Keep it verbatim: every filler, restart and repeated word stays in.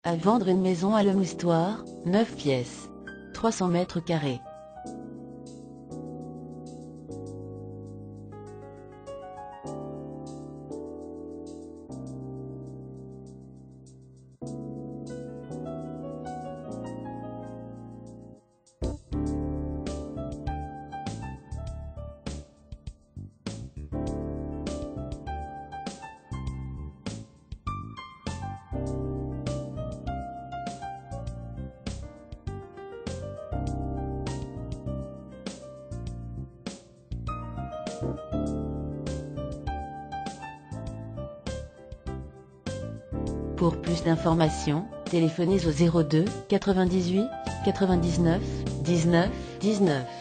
À vendre une maison à Lemoustoire, neuf pièces, trois cents mètres carrés. Pour plus d'informations, téléphonez au zéro deux quatre-vingt-dix-huit quatre-vingt-dix-neuf dix-neuf dix-neuf.